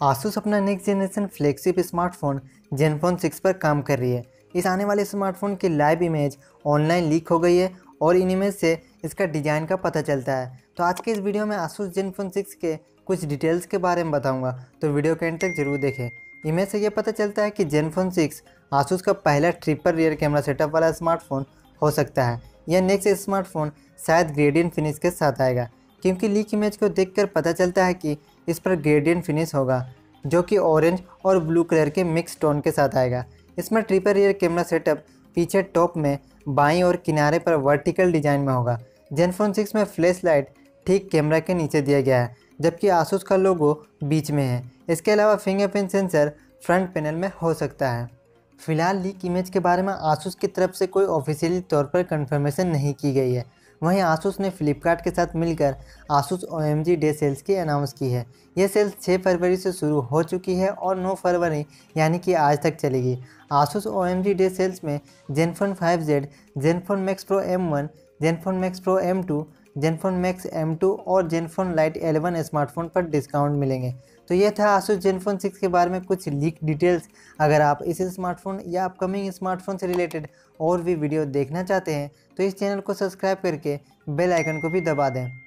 Asus अपना next generation flagship smartphone ZenFone 6 पर काम कर रही है। इस आने वाले स्मार्टफोन की लाइव इमेज ऑनलाइन लीक हो गई है और इन इमेज से इसका डिज़ाइन का पता चलता है। तो आज के इस वीडियो में आसूस जेनफोन 6 के कुछ डिटेल्स के बारे में बताऊंगा, तो वीडियो के एंड तक जरूर देखें। इमेज से यह पता चलता है कि जेनफोन 6 आसूस का पहला ट्रिपल रियर कैमरा सेटअप वाला स्मार्टफोन हो सकता है। यह नेक्स्ट स्मार्टफोन शायद ग्रेडियंट फिनिश के साथ आएगा, क्योंकि लीक इमेज को देखकर पता चलता है कि इस पर ग्रेडियंट फिनिश होगा, जो कि ऑरेंज और ब्लू कलर के मिक्स टोन के साथ आएगा। इसमें ट्रिपल रियर कैमरा सेटअप पीछे टॉप में बाईं और किनारे पर वर्टिकल डिजाइन में होगा। जेनफोन 6 में फ्लैश लाइट ठीक कैमरा के नीचे दिया गया है, जबकि आसूस का लोगो बीच में है। इसके अलावा फिंगरप्रिंट सेंसर फ्रंट पैनल में हो सकता है। फिलहाल लीक इमेज के बारे में आसूस की तरफ से कोई ऑफिशियली तौर पर कंफर्मेशन नहीं की गई है। वहीं आसूस ने फ्लिपकार्ट के साथ मिलकर आसूस OMG डे सेल्स की अनाउंस की है। यह सेल्स 6 फरवरी से शुरू हो चुकी है और 9 फरवरी यानी कि आज तक चलेगी। आसूस OMG डे सेल्स में ZenFone 5Z, ZenFone max pro M1, ZenFone max pro M2, ZenFone max M2 और जेनफोन लाइट 11 स्मार्टफोन पर डिस्काउंट मिलेंगे। तो यह था आसूस जेनफोन 6 के बारे में कुछ लीक डिटेल्स। अगर आप इस स्मार्टफोन या अपकमिंग स्मार्टफोन से रिलेटेड और भी वीडियो देखना चाहते हैं तो इस चैनल को सब्सक्राइब करके बेल आइकन को भी दबा दें।